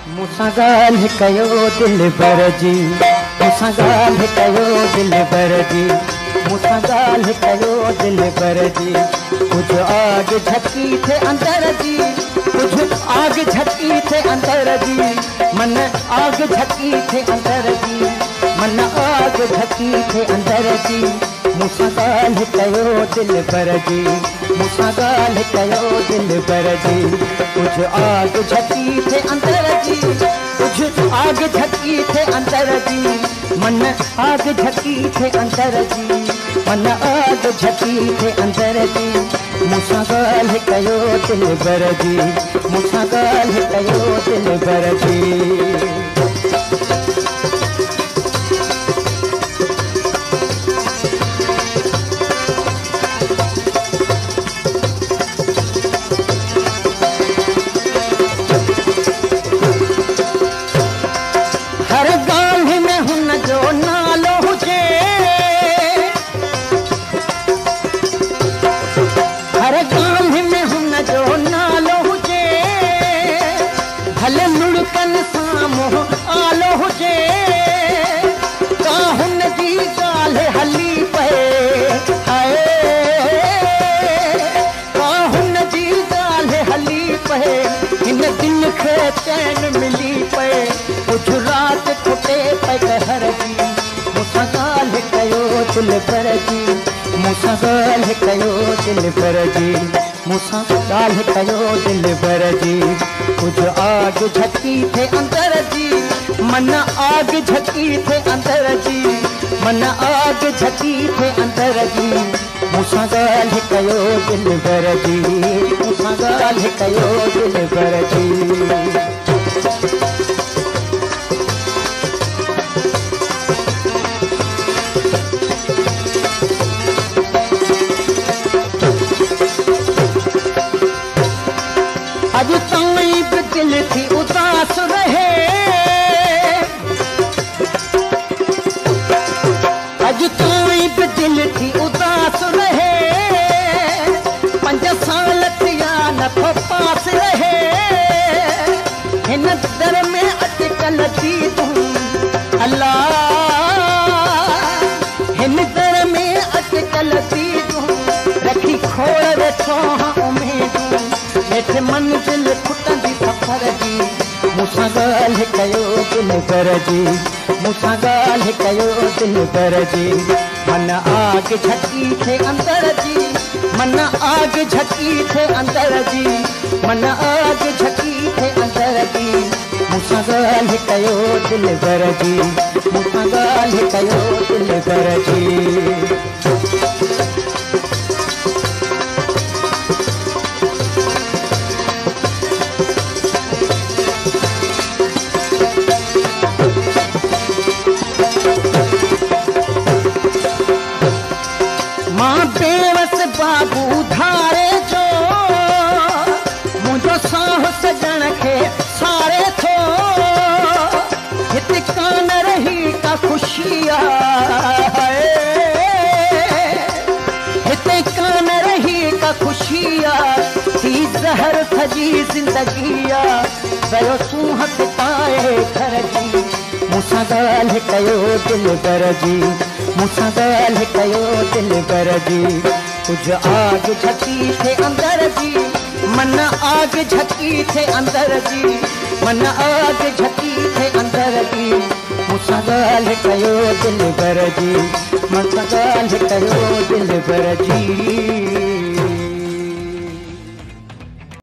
मूंसां ॻाल्हि कयो दिलबर जी, मूंसां ॻाल्हि कयो दिलबर जी, मूंसां ॻाल्हि कयो दिलबर जी। कुझु आग झकी थे अंदर जी, कुझु आग झकी थे अंदर जी, मन आग झकी थे अंदर जी, मन आग झकी थे अंदर जी। मूंसां ॻाल्हि कयो दिलबर जी, मूंसां ॻाल्हि कयो दिलबर जी। कुझु आग झकी थे अंदर जी, कुझु आग झकी थे अंदर जी, मन आग झकी थे अंदर जी, मन आग झकी थे अंदर जी। मूंसां ॻाल्हि कयो दिलबर जी, मूंसां ॻाल्हि कयो दिलबर जी। हर ॻाल्हि में हुन जो नालो हुजे, हर ॻाल्हि में हुन जो नालो हुजे, भले मुड़कनि सां मुंहुं आलो हुजे, का हुन जी ॻाल्हि हली पए, हाय का हुन जी ॻाल्हि हली पए, हिन दिल खे चैन मिली पए। कुझु राति खुटे पे कहर जी, मूंसां ॻाल्हि कयो दिलबर जी, मूंसां ॻाल्हि कयो दिलबर जी, मूंसां ॻाल्हि कयो दिलबर जी। कुझु आग झकी थे अंदर जी, मन आग झकी थे अंदर जी, मन आग झकी थे अंदर जी। मूंसां ॻाल्हि कयो दिलबर जी, मूंसां ॻाल्हि कयो दिलबर जी। अॼु ताईं बि दिल थी उदास रहे, अॼु ताईं बि दिल थी उदास रहे, 5 साल थिया नथो पास रहे। हिन दर में अटकल थी तूं अल्लाह, हिन दर में अटकल थी तूं, रखी खोड़ वेठो हाँ उमेदूं, हेठि मंज़िल खुटंदी सफ़र जी। मूंसां ॻाल्हि कयो दिलबर जी, मूंसां ॻाल्हि कयो दिलबर जी। मन आग झकी थे अंदर जी, मन आग झकी थे अंदर जी, मन आग झकी थे अंदर जी। मूंसां ॻाल्हि कयो दिलबर जी, मूंसां ॻाल्हि कयो दिलबर जी। मां बेवस बाबू धारे जो, मुंहिंजो साह सजण खे सारे थो, हिते कान रही का ख़ुशी आहे, हिते कान रही का ख़ुशी आहे, थी ज़हर सजी ज़िंदगी आहे, वियो सूंह पिताए घर जी। मूंसां ॻाल्हि कयो दिलबर जी, मूंसां ॻाल्हि कयो दिलबर जी। कुझु आग झकी थे अंदर जी, मन आग झकी थे अंदर जी, मन आग झकी थे अंदर जी। मूंसां ॻाल्हि कयो दिलबर जी, मूंसां ॻाल्हि कयो दिलबर जी।